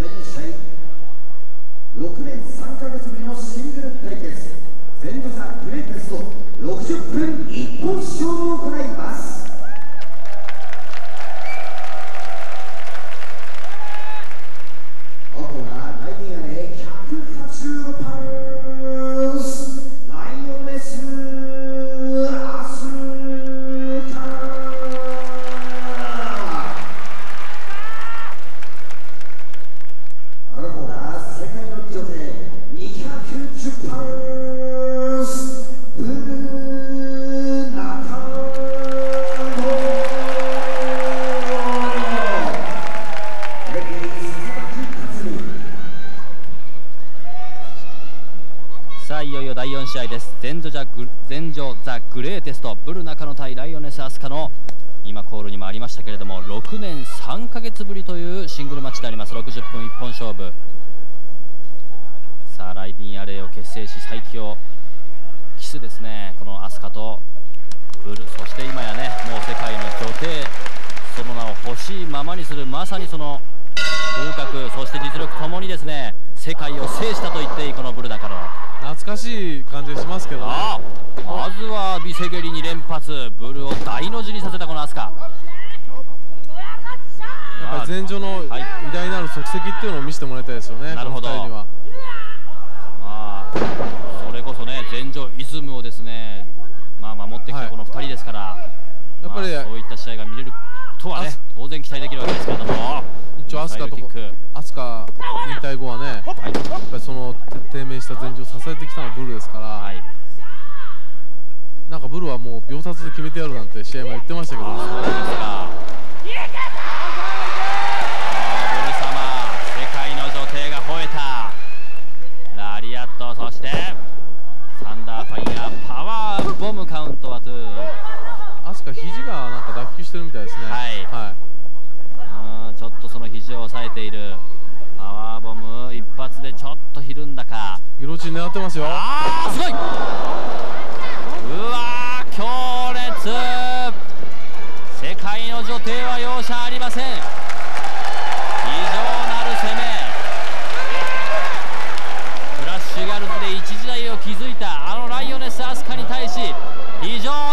第2試合、6年3ヶ月ぶりのシングル対決、全土ザ・グレイテスト60分一本勝負を行います。青がライディングで186パウンス、ライオネスアスカ。赤方が世界の女帝210パウンス、ブルナカノ。 さあいよいよ第4試合です。前女ザ・グレーテストブル中野対ライオネスアスカの今コールにもありましたけれども、6年3ヶ月ぶりというシングルマッチであります。60分一本勝負。さあライディンアレイを結成し再起を期すですね、このアスカとブル、そして今やね、もう世界の女帝、その名を欲しいままにする、まさにその風格、そして実力ともにですね、世界を制したと言っていいこのブル中野。 懐かしい感じがしますけどね。 まずはビセゲリ2連発、ブルを大の字にさせたこのアスカ。 やっぱり前女の偉大なる足跡っていうのを見せてもらいたいですよね。 なるほど。 この2人にはそれこそね、前女イズムをですね、守ってきたこの2人ですから、 やっぱりそういった試合が見れるとはね、当然期待できるわけですけれども、 一応アスカ引退後はね、やっぱりその低迷した前女を支えてきたのはブルですから、なんかブルはもう秒殺で決めてやるなんて試合も言ってましたけどね。 そうですか。ブル様、世界の女帝が吠えたラリアット、そしてサンダーファイヤーパワーボムカウントは2。 アスカ肘がなんか脱臼してるみたいですね。 ちょっとその肘を押さえている。パワーボム一発でちょっとひるんだか。 ギロチン狙ってますよ。 すごい。うわー、強烈。世界の女帝は容赦ありません。非常なる攻め。フラッシュガルズで一時代を築いたあのライオネスアスカに対し、非常